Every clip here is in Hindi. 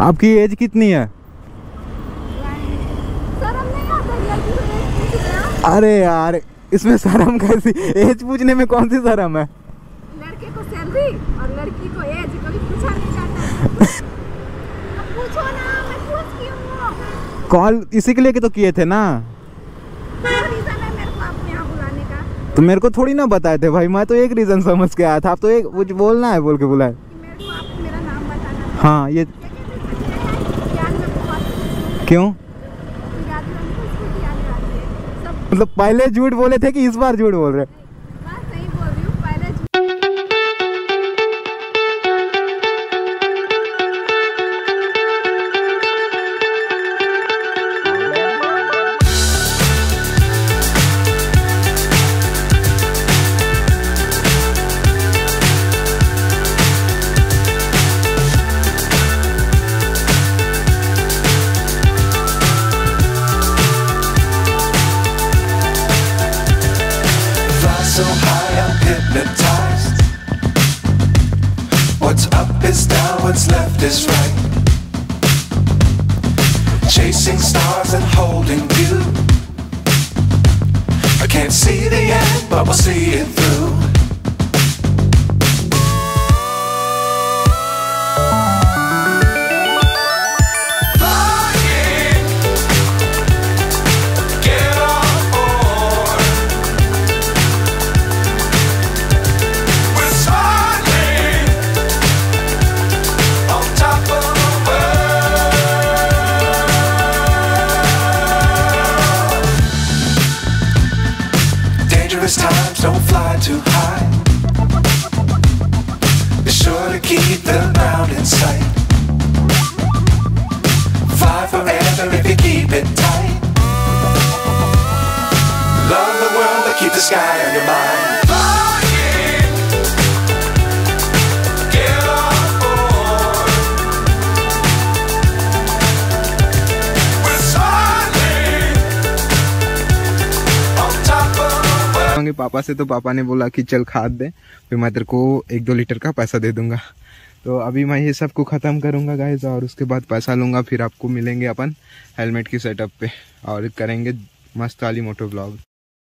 आपकी एज कितनी है? शर्म नहीं आता? अरे यार इसमें शर्म कैसी? एज पूछने में कौन सी शर्म है? लड़के को सैलरी और लड़की को एज कभी पूछा नहीं जाता। अब पूछो ना, मैं पूछ क्यों हूँ? कॉल इसी के लिए तो किए थे ना। रीजन है मेरे को अपने यहाँ बुलाने का। तो मेरे को थोड़ी ना बताए थे भाई, मैं तो एक रीजन समझ के आया था। आप तो एक कुछ बोलना है बोल के बुलाए। मेरे को आपको मेरा नाम बताना है। हाँ ये क्यों? मतलब पहले झूठ बोले थे कि इस बार झूठ बोल रहे? सही बोल रही हूँ, पहले so high I'm hypnotized. What's up is down, what's left is right. Chasing stars and holding you. I can't see the end, but we'll see it through. Times don't fly too high. Be sure to keep the ground in sight. Fly forever if you keep it tight. Love the world but keep the sky on your mind. पापा से, तो पापा ने बोला कि चल खाद दे, फिर मैं तेरे को 1-2 लीटर का पैसा दे दूंगा। तो अभी मैं ये सब को ख़त्म करूंगा गाइस, और उसके बाद पैसा लूंगा, फिर आपको मिलेंगे अपन हेलमेट की सेटअप पे और करेंगे मस्त वाली मोटो ब्लॉग।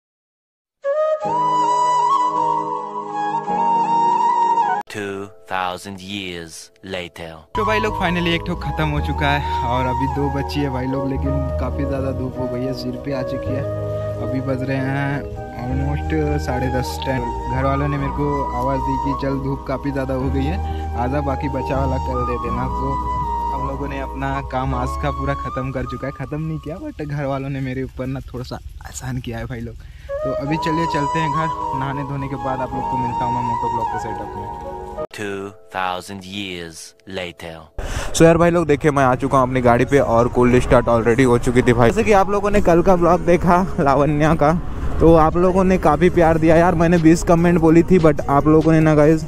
तो भाई लोग फाइनली एक ठो खत्म हो चुका है और अभी 2 बची है भाई लोग, लेकिन काफ़ी ज़्यादा धूप हो गई है, सिर पे आ चुकी है। अभी बज रहे हैं ऑलमोस्ट 10:30 टाइम। घर वालों ने मेरे को आवाज़ दी कि चल धूप काफ़ी ज़्यादा हो गई है, आधा बाकी बचा वाला कर दे देना। तो हम लोगों ने अपना काम आज का पूरा ख़त्म कर चुका है, ख़त्म नहीं किया बट घर वालों ने मेरे ऊपर ना थोड़ा सा आसान किया है भाई लोग। तो अभी चलिए चलते हैं घर, नहाने धोने के बाद आप लोग को मिलता हूँ मैं मोटो ब्लॉग के सेटअप में। 2000 years later. सो यार भाई लोग देखिए मैं आ चुका हूँ अपनी गाड़ी पे और कोल्ड स्टार्ट ऑलरेडी हो चुकी थी भाई। जैसे कि आप लोगों ने कल का ब्लॉग देखा लावण्या का, तो आप लोगों ने काफ़ी प्यार दिया यार। मैंने 20 कमेंट बोली थी बट आप लोगों ने ना गाइस,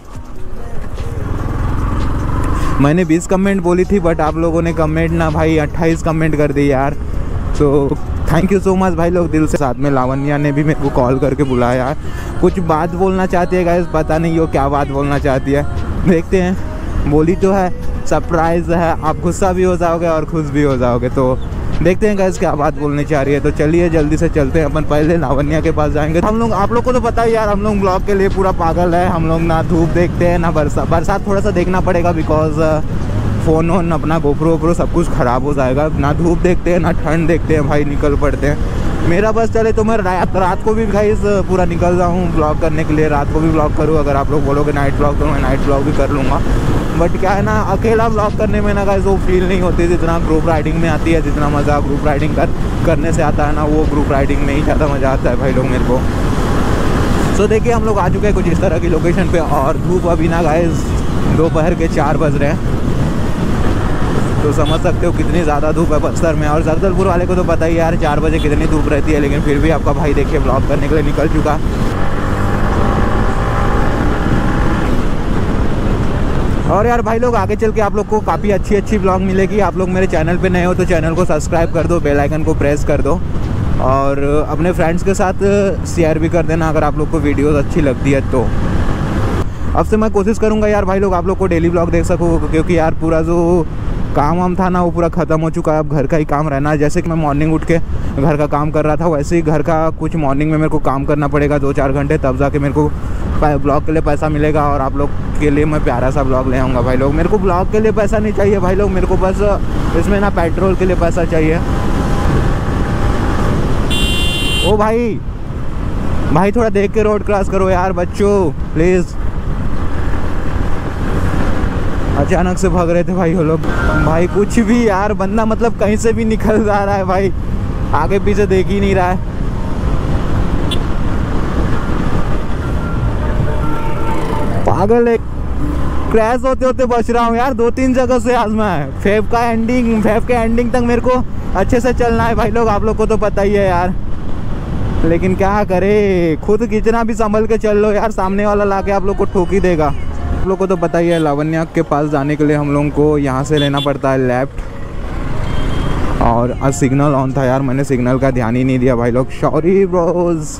मैंने 20 कमेंट बोली थी बट आप लोगों ने कमेंट ना भाई 28 कमेंट कर दी यार। तो थैंक यू सो मच भाई लोग दिल से। साथ में लावण्या ने भी मेरे को कॉल करके बुलाया यार, कुछ बात बोलना चाहती है गाइस, पता नहीं वो क्या बात बोलना चाहती है, देखते हैं। बोली तो है सरप्राइज़ है, आप गुस्सा भी हो जाओगे और खुश भी हो जाओगे, तो देखते हैं गाइस क्या बात बोलने चाह रही है। तो चलिए जल्दी से चलते हैं अपन, पहले लावण्या के पास जाएंगे। हम लोग, आप लोग को तो पता ही यार, हम लोग ब्लॉग के लिए पूरा पागल है। हम लोग ना धूप देखते हैं ना बरसात थोड़ा सा देखना पड़ेगा बिकॉज फ़ोन वोन अपना गोप्रो वोप्रो सब कुछ ख़राब हो जाएगा। ना धूप देखते हैं ना ठंड देखते हैं भाई, निकल पड़ते हैं। मेरा बस चले तो मैं रात को भी भाई पूरा निकल जाऊँ ब्लॉग करने के लिए, रात को भी ब्लॉग करूँ। अगर आप लोग बोलोगे नाइट ब्लॉग तो मैं नाइट ब्लॉग भी कर लूँगा। बट क्या है ना, अकेला ब्लॉग करने में ना गाइस वो फील नहीं होती जितना ग्रुप राइडिंग में आती है। जितना मज़ा ग्रुप राइडिंग करने से आता है ना, वो ग्रुप राइडिंग में ही ज़्यादा मज़ा आता है भाई लोग मेरे को। तो देखिए हम लोग आ चुके हैं कुछ इस तरह की लोकेशन पे, और धूप अभी ना गाइस दोपहर के 4 बज रहे हैं, तो समझ सकते हो कितनी ज़्यादा धूप है बस्तर में। और जगदलपुर वाले को तो पता ही यार 4 बजे कितनी धूप रहती है, लेकिन फिर भी आपका भाई देखिए ब्लॉग करने के लिए निकल चुका। और यार भाई लोग आगे चल के आप लोग को काफ़ी अच्छी ब्लॉग मिलेगी। आप लोग मेरे चैनल पे नए हो तो चैनल को सब्सक्राइब कर दो, बेल आइकन को प्रेस कर दो, और अपने फ्रेंड्स के साथ शेयर भी कर देना अगर आप लोग को वीडियोस अच्छी लगती है तो। अब से मैं कोशिश करूंगा यार भाई लोग आप लोग को डेली ब्लॉग देख सको, क्योंकि यार पूरा जो काम वाम था ना वो पूरा ख़त्म हो चुका है, अब घर का ही काम रहना है। जैसे कि मैं मॉर्निंग उठ के घर का काम कर रहा था, वैसे ही घर का कुछ मॉर्निंग में मेरे को काम करना पड़ेगा 2-4 घंटे, तब जाके मेरे को ब्लॉग के लिए पैसा मिलेगा और आप लोग के लिए मैं प्यारा सा ब्लॉग ले आऊँगा भाई लोग। मेरे को ब्लॉग के लिए पैसा नहीं चाहिए भाई लोग, मेरे को बस इसमें ना पेट्रोल के लिए पैसा चाहिए। ओ भाई थोड़ा देख के रोड क्रॉस करो यार बच्चों प्लीज़। अचानक से भाग रहे थे भाई वो लोग। भाई कुछ भी यार, बंदा मतलब कहीं से भी निकल जा रहा है भाई, आगे पीछे देख ही नहीं रहा है। पागल है, क्रैश होते होते बच रहा हूँ यार 2-3 जगह से आज मैं। फेब के एंडिंग तक मेरे को अच्छे से चलना है भाई लोग, आप लोग को तो पता ही है यार, लेकिन क्या करे, खुद कितना भी संभल के चल लो यार, सामने वाला लाके आप लोग को ठोक ही देगा। आप लोग को तो पता ही है लावण्या के पास जाने के लिए हम लोगों को यहाँ से लेना पड़ता है लेफ्ट, और आज सिग्नल ऑन था यार, मैंने सिग्नल का ध्यान ही नहीं दिया भाई लोग, सॉरी ब्रोज।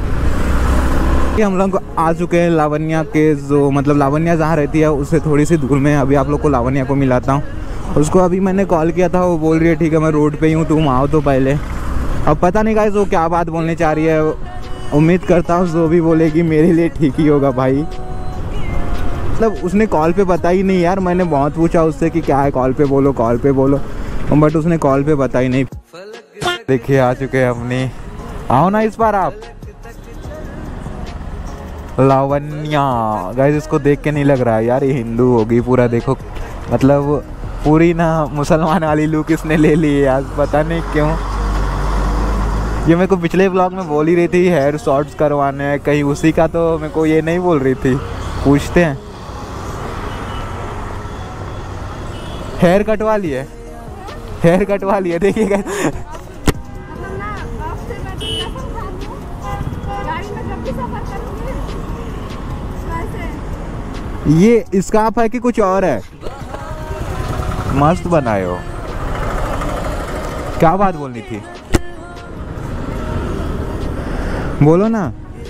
हम लोग आ चुके हैं लावण्या के, जो मतलब लावण्या जहाँ रहती है उससे थोड़ी सी दूर में। अभी आप लोग को लावण्या को मिलाता हूँ, उसको अभी मैंने कॉल किया था, वो बोल रही है ठीक है मैं रोड पे ही हूँ, तुम आओ तो पहले। अब पता नहीं गाइस वो क्या बात बोलने चाह रही है, उम्मीद करता हूँ जो भी बोलेगी मेरे लिए ठीक ही होगा भाई। मतलब उसने कॉल पे बता ही नहीं यार, मैंने बहुत पूछा उससे कि क्या है, कॉल पे बोलो, बट उसने कॉल पे बता ही नहीं। देखिए आ चुके हैं अपनी, आओ ना इस बार आप। लावण्या गाइस, इसको देख के नहीं लग रहा है यार ये हिंदू होगी पूरा, देखो मतलब पूरी ना मुसलमान वाली लुक इसने ले ली है आज, पता नहीं क्यों। ये मेरे को पिछले ब्लॉग में बोल ही रही थी हेयर शॉर्ट्स करवाने हैं, कहीं उसी का तो मेरे को ये नहीं बोल रही थी, पूछते हैं। हेयर कटवा लिए, देखिएगा। ये स्कार्फ है कि कुछ और है? मस्त बनाए हो। क्या बात बोलनी थी, बोलो ना।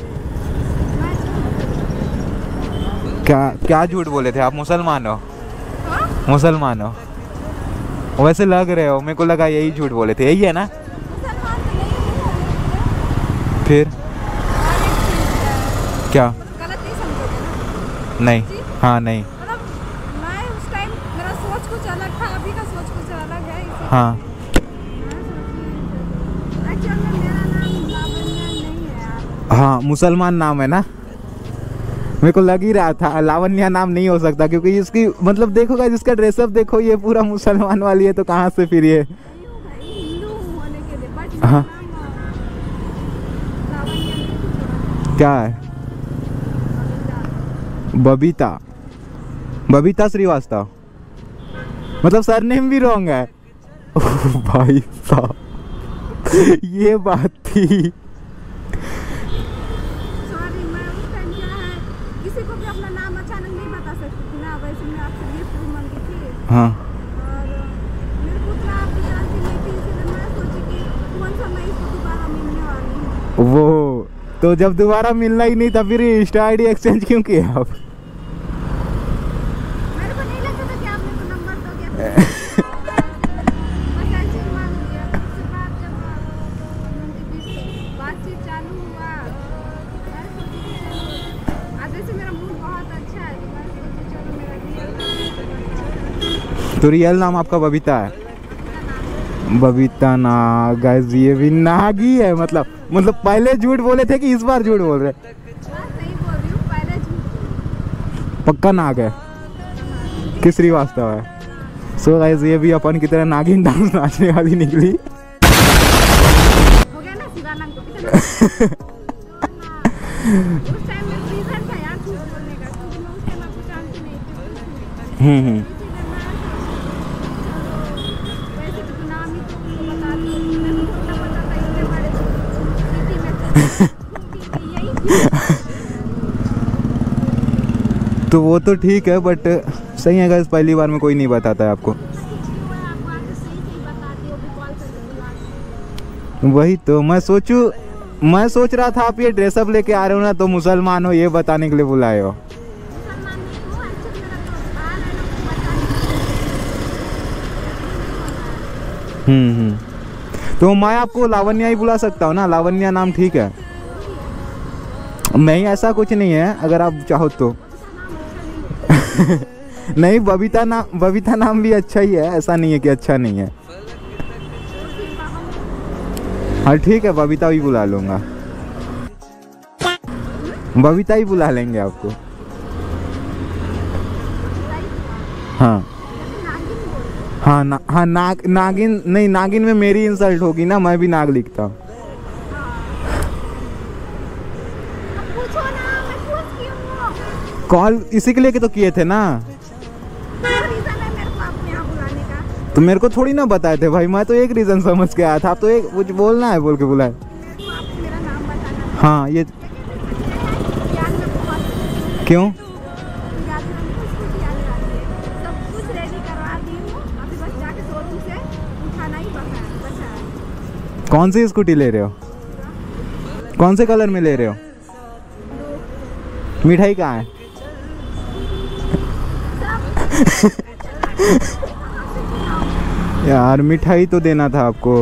क्या झूठ बोले थे आप? मुसलमान हो? वैसे लग रहे हो, मेरे को लगा यही झूठ बोले थे, यही है ना? फिर क्या? नहीं, हाँ नहीं, मैं उस टाइम मेरा सोच कुछ अलग था, अभी का सोच कुछ अलग है। हाँ एक्चुअली मेरा नाम लावण्या नहीं है यार। हाँ मुसलमान नाम है ना, मेरे को लग ही रहा था लावण्या नाम नहीं हो सकता, क्योंकि इसकी मतलब देखो गाइस, इसका ड्रेसअप देखो, ये पूरा मुसलमान वाली है, तो कहाँ से फिर ये हिंदू होने के लिए, बट हाँ लावण्या नहीं। क्या है? बबीता श्रीवास्तव, मतलब सरनेम भी रॉन्ग है। भाई साहब ये बात थी। सॉरी, मैं उस टाइम क्या है, किसी को भी अपना नाम अचानक नहीं बता सकती थी ना, वैसे मैं आपसे गिफ्ट भी मांगी थी। हाँ और मेरे को उतना आपकी जानती नहीं थी, इसलिए मैं सोची कि कौन सा मैं इसको दोबारा मिलने वाली हूँ। वो तो जब दोबारा मिलना ही नहीं था फिर इंस्टा आईडी एक्सचेंज क्यों किया आप? मेरे को नहीं लगता था कि आप मेरे को नंबर दोगे। बस ऐसे ही मांग लिया। उसके बाद जब उनके बीच बातचीत चालू हुआ, मैं सोची कि आगे से मेरा मूड बहुत अच्छा है, तो मैं सोची चलो मेरा रियल नाम। तो रियल नाम आपका बबीता है? बबीता ना गाइस, ये भी नागी है, मतलब पहले झूठ बोले थे कि इस बार झूठ बोल रहे? हाँ, सही बोल रही हूँ, पहले झूठ। पक्का नाग है कि श्रीवास्तव है? सो गाइस ये भी अपन की तरह नागिन डांस नाचने वाली निकली। हो गया ना शिवानंद को कितना उस टाइम में रीजन था यार झूठ बोलने का, क्योंकि मैं उस टाइम आपको जानती नहीं थी। इसीलिए मैं वैसे तो नाम ही तो बता दी, मैं तो थोड़ा पता था इतने बड़े सिटी में यही तो वो तो ठीक है, बट सही है गाइस, पहली बार में कोई नहीं बताता है आपको। आपको आगे सही बताती हो, भी कॉल करके बुला के। वही तो मैं सोच रहा था आप ये ड्रेसअप लेके आ रहे हो ना, तो मुसलमान हो ये बताने के लिए बुलाए हो। मुसलमान नहीं हो, एक्चुअली मेरा तो बाल है ना, तो मैं आपको लावण्या ही बुला सकता हूँ ना, लावण्या नाम ठीक है? नहीं ऐसा कुछ नहीं है, अगर आप चाहो तो। नहीं, बबीता नाम भी अच्छा ही है, ऐसा नहीं है कि अच्छा नहीं है। हाँ ठीक है, बबीता ही बुला लूँगा, बबीता ही बुला लेंगे आपको। हाँ हाँ हाँ नागिन नहीं, नागिन में मेरी इंसल्ट होगी ना, मैं भी नाग लिखता हूँ। कॉल इसी के लिए तो किए थे ना, तो मेरे को थोड़ी ना बताए थे भाई, मैं तो एक रीज़न समझ के आया था, आप तो एक कुछ बोलना है बोल के बुलाए। हाँ ये क्यों? कौन सी स्कूटी ले रहे हो? कौन से कलर में ले रहे हो? मिठाई कहाँ है? यार मिठाई तो देना था आपको।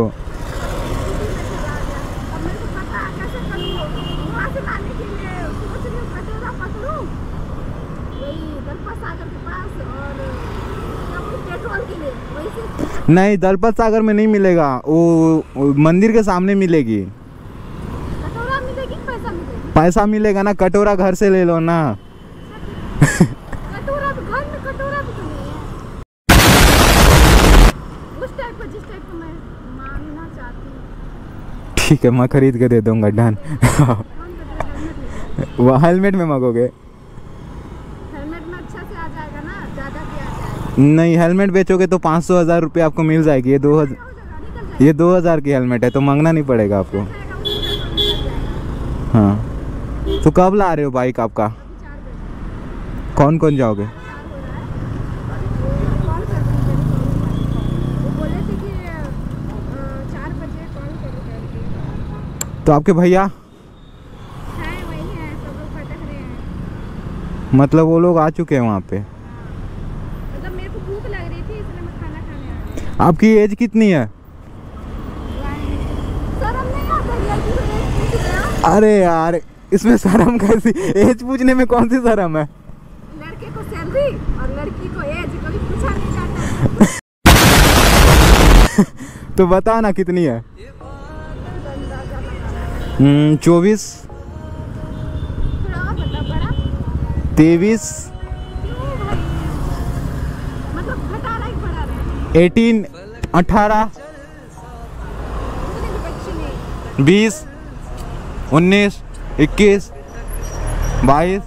नहीं, दलपत सागर में नहीं मिलेगा, वो मंदिर के सामने मिलेगी। कटोरा मिलेगी, पैसा मिलेगा? पैसा मिलेगा ना, कटोरा घर से ले लो ना। कटोरा भी घर में, कटोरा भी तो नहीं है उस टाइप का जिस टाइप का मैं मांगना चाहती हूँ। ठीक है, मैं खरीद के दे दूंगा, डन। वो हेलमेट में मांगोगे? हेलमेट में अच्छा से आ जाएगा ना, ज़्यादा भी आ जाएगा। नहीं, हेलमेट बेचोगे तो 500-1000 रुपये आपको मिल जाएगी। ये 2000 की हेलमेट है, तो मांगना नहीं पड़ेगा आपको। हाँ, तो कब ला रहे हो बाइक आपका? कौन कौन जाओगे? तो आपके भैया मतलब वो लोग आ चुके हैं वहाँ पे? मतलब मेरे को भूख लग रही थी, इसलिए मैं खाना खाने आ गई। आपकी एज कितनी है? शर्म नहीं आता लड़की को एज पूछ रहे हो? अरे यार, इसमें शर्म कैसी? एज पूछने में कौन सी शर्म है? लड़के को सैलरी और लड़की को एज कभी पूछा नहीं जाता। तो बताओ ना कितनी है? 24, 23, मतलब घटा रहा ही बढ़ा रहा है। 18, 18, 20, 19, 21, 22।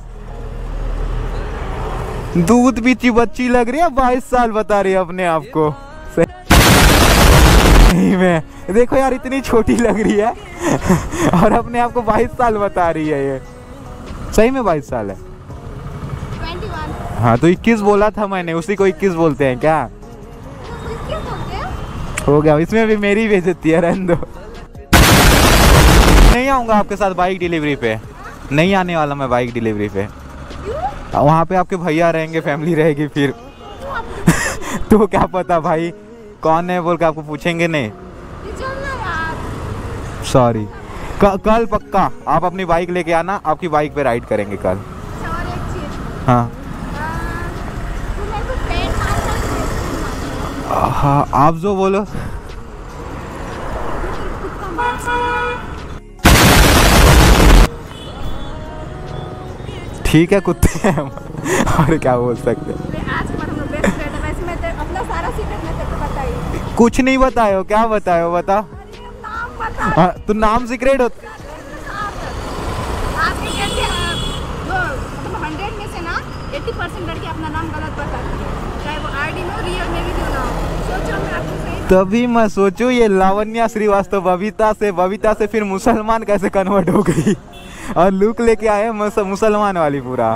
दूध पीती बच्ची लग रही है, 22 साल बता रही है अपने आप को। नहीं मैं देखो यार, इतनी छोटी लग रही है और अपने आप को 22 साल बता रही है। ये सही में 22 साल है? 21। हाँ तो 21 बोला था मैंने, उसी को 21 बोलते हैं क्या? हो गया, इसमें भी मेरी बेइज्जती है, रहने दो। नहीं आऊँगा आपके साथ बाइक डिलीवरी पे, नहीं आने वाला मैं बाइक डिलीवरी पे। वहाँ पे आपके भैया रहेंगे, फैमिली रहेगी फिर। तो क्या पता भाई कौन है बोल के आपको पूछेंगे नहीं। सॉरी, कल पक्का आप अपनी बाइक लेके आना, आपकी बाइक पे राइड करेंगे कल। और एक चीज, हाँ हाँ, आप जो बोलो। ठीक है, कुत्ते हैं हम, और क्या बोल सकते हैं। आज पर हम लोग बेस्ट फ्रेंड है, वैसे मैं अपना सारा सीक्रेट मैं तेरे को बताई। कुछ नहीं बताए हो, क्या बताए हो बता। नाम बता। हाँ, तो नाम सीक्रेट हो। आपके कैसे मतलब 100 में से ना 80% लड़के अपना नाम गलत बताते हैं, चाहे वो आईडी में हो, रियल में भी क्यों ना हो। सोचो मैं आपको सही। तभी मैं सोचूं ये लावण्या श्रीवास्तव बबीता से फिर मुसलमान कैसे कन्वर्ट हो गई और लुक लेके आए मुसलमान वाली पूरा।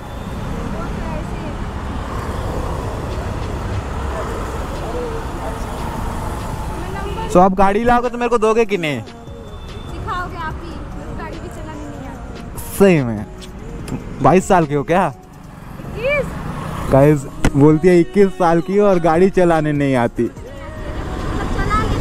तो आप गाड़ी लाओगे तो मेरे को दोगे कि नहीं? सिखाओगे आप ही, गाड़ी भी चलानी नहीं आती। सही में 22 साल के हो क्या? 21। गाइस बोलती है 21 साल की और गाड़ी चलाने नहीं आती। मतलब चला लेती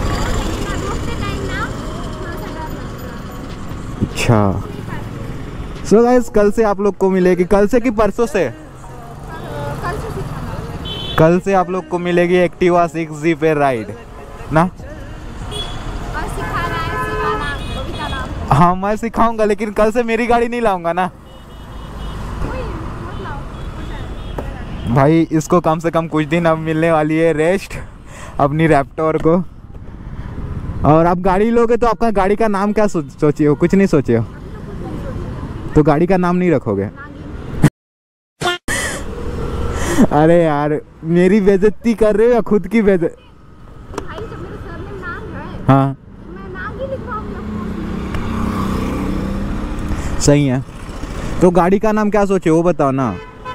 अच्छा सो गाइस कल से आप लोग को मिलेगी, कल से कि परसों से? कल से सिखाना। कल से आप लोग को मिलेगी एक्टिवा 6G पे राइड ना? और सिखाना है, सिखाना बबीता नाम। हाँ मैं सिखाऊंगा, लेकिन कल से मेरी गाड़ी नहीं लाऊंगा ना कोई मत लाओ, कुछ है। भाई। इसको कम से कम कुछ दिन अब मिलने वाली है रेस्ट अपनी रैप्टोर को। और आप गाड़ी लोगे तो आपका गाड़ी का नाम क्या सोचे हो? कुछ नहीं सोचे हो तो गाड़ी का नाम नहीं रखोगे? अरे यार मेरी बेइज्जती कर रहे हो या खुद की बेइज्जती? भाई जब मेरे सर में नाम है हाँ तो मैं नाम ही लिखवाऊंगा। सही है। तो गाड़ी का नाम क्या सोचे वो बताओ ना,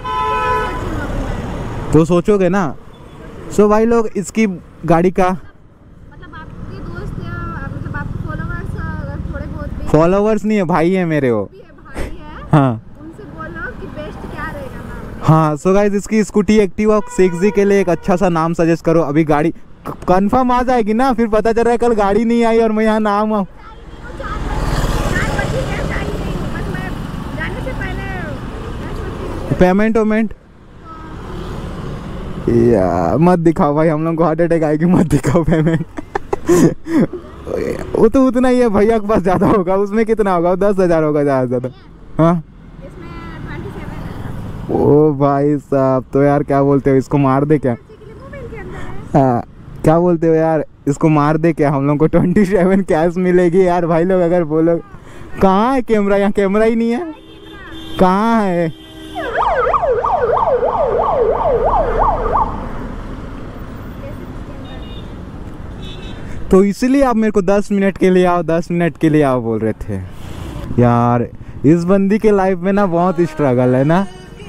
तो सोचोगे ना। सो भाई लोग इसकी गाड़ी का मतलब आपके दोस्त या मतलब आपके फॉलोवर्स अगर थोड़े बहुत भी फॉलोवर्स नहीं है, भाई है मेरे वो। है, भाई है, हाँ उनसे बोलो कि बेस्ट क्या रहेगा नाम। हाँ। सो गाइस इसकी स्कूटी एक्टिवा 6G के लिए एक अच्छा सा नाम सजेस्ट करो। अभी गाड़ी कंफर्म आ जाएगी ना, फिर पता चल रहा है कल गाड़ी नहीं आई और मैं यहाँ नाम आऊँ। 4 बजे गैस आई नहीं, बस मैं जाने से पहले मैं सोचती हूँ। पेमेंट वेमेंट या मत दिखाओ भाई, हम लोग को हार्ट अटैक आएगी, मत दिखाओ पेमेंट। वो तो उतना ही है, भैया के पास ज़्यादा होगा। उसमें कितना होगा? 10,000 होगा ज़्यादा से ज़्यादा। हाँ इसमें 27 है। ओ भाई साहब, तो यार क्या बोलते हो, इसको मार दे क्या? बच्चे के लिए मोबाइल के अंदर है। हाँ क्या बोलते हो यार, इसको मार दे क्या? हम लोग को 27 कैश मिलेगी यार भाई लोग। अगर बोलो कहाँ है कैमरा, यहाँ कैमरा ही नहीं है, कहाँ है? तो इसलिए आप मेरे को 10 मिनट के लिए आओ, 10 मिनट के लिए आओ बोल रहे थे यार। इस बंदी के लाइफ में ना बहुत स्ट्रगल है ना।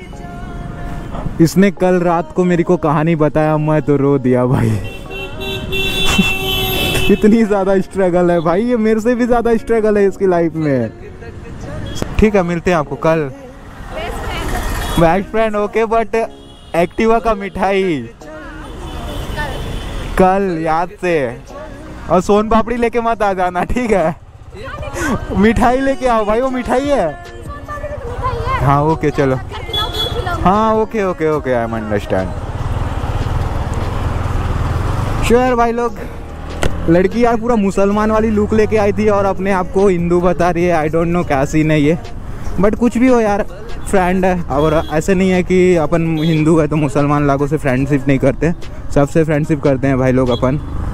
इसने कल रात को मेरे को कहानी बताया, मैं तो रो दिया भाई। इतनी ज़्यादा स्ट्रगल है भाई, ये मेरे से भी ज़्यादा स्ट्रगल है इसकी लाइफ में। ठीक है मिलते हैं आपको कल। Best friend okay, but Activa का मिठाई कल याद से। और सोन पापड़ी लेके मत आ जाना, ठीक है? मिठाई लेके आओ भाई, वो मिठाई है। हाँ ओके चलो। हाँ okay okay okay I am understand. Sure भाई लोग। लड़की यार पूरा मुसलमान वाली लुक लेके आई थी और अपने आप को हिंदू बता रही है। आई डोंट नो क्या सीन है ये, बट कुछ भी हो यार, फ्रेंड है। और ऐसे नहीं है कि अपन हिंदू है तो मुसलमान लोगों से फ्रेंडशिप नहीं करते, सबसे फ्रेंडशिप करते हैं भाई लोग अपन।